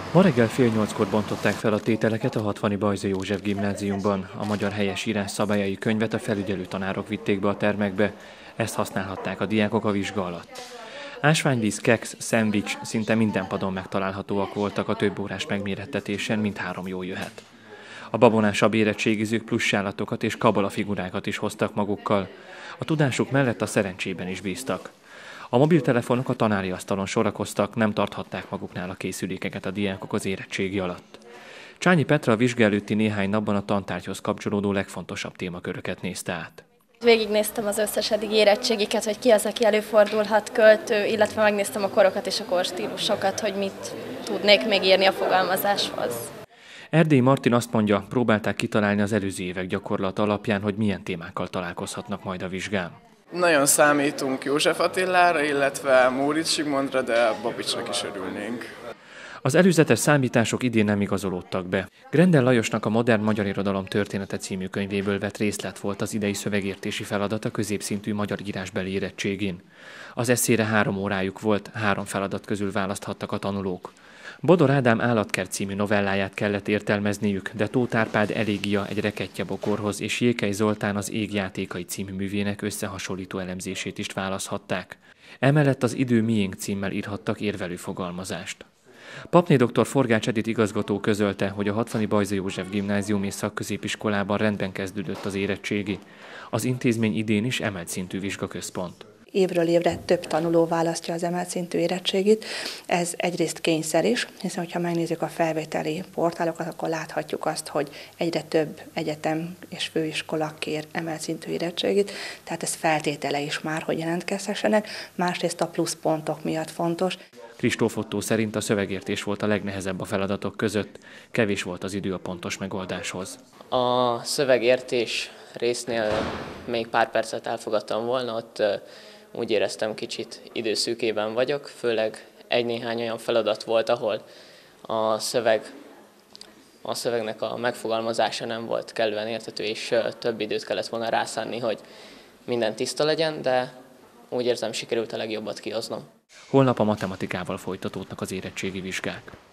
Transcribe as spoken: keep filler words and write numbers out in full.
Ma reggel fél nyolckor bontották fel a tételeket a hatvani Bajza József gimnáziumban. A magyar helyesírás szabályai könyvet a felügyelő tanárok vitték be a termekbe, ezt használhatták a diákok a vizsga alatt. Ásványvíz, keksz, szendvics, szinte minden padon megtalálhatóak voltak a több órás megmérettetésen, mint három jó jöhet. A babonásabb érettségizők pluszsálatokat és kabalafigurákat is hoztak magukkal. A tudásuk mellett a szerencsében is bíztak. A mobiltelefonok a tanári asztalon sorakoztak, nem tarthatták maguknál a készülékeket a diákok az érettségi alatt. Csányi Petra a vizsga előtti néhány napban a tantárgyhoz kapcsolódó legfontosabb témaköröket nézte át. Végignéztem az összes eddig érettségiket, hogy ki az, aki előfordulhat költő, illetve megnéztem a korokat és a korstílusokat, hogy mit tudnék még írni a fogalmazáshoz. Erdélyi Martin azt mondja, próbálták kitalálni az előző évek gyakorlat alapján, hogy milyen témákkal találkozhatnak majd a vizsgán. Nagyon számítunk József Attilára, illetve Móricz Zsigmondra, de Babicsnak is örülnénk. Az előzetes számítások idén nem igazolódtak be. Grendel Lajosnak a Modern Magyar Irodalom története című könyvéből vett részlet volt az idei szövegértési feladat a középszintű magyar írásbeli érettségén. Az esszére három órájuk volt, három feladat közül választhattak a tanulók. Bodor Ádám Állatkert című novelláját kellett értelmezniük, de Tóth Árpád Elégia egy rekettye bokorhoz és Jékely Zoltán az Ég játékai című művének összehasonlító elemzését is választhatták. Emellett az Idő miénk címmel írhattak érvelő fogalmazást. Papné dr. Forgács Edit igazgató közölte, hogy a hatvani Bajza József gimnázium és szakközépiskolában rendben kezdődött az érettségi. Az intézmény idén is emelt szintű vizsgaközpont. Évről évre több tanuló választja az emelt szintű érettségit. Ez egyrészt kényszer is, hiszen ha megnézzük a felvételi portálokat, akkor láthatjuk azt, hogy egyre több egyetem és főiskola kér emelt szintű érettségit, tehát ez feltétele is már, hogy jelentkezhessenek, másrészt a pluszpontok miatt fontos. Kristóf Ottó szerint a szövegértés volt a legnehezebb a feladatok között, kevés volt az idő a pontos megoldáshoz. A szövegértés résznél még pár percet elfogadtam volna, ott úgy éreztem, kicsit időszűkében vagyok, főleg egy-néhány olyan feladat volt, ahol a szöveg, a szövegnek a megfogalmazása nem volt kellően érthető, és több időt kellett volna rászánni, hogy minden tiszta legyen, de úgy érzem, sikerült a legjobbat kihoznom. Holnap a matematikával folytatódnak az érettségi vizsgák.